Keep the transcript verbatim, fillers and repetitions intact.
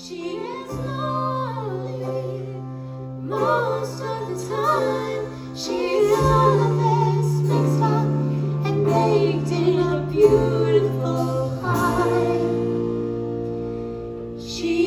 She gets lonely most of the time. She's all of this mixed up and baked in a beautiful pie. She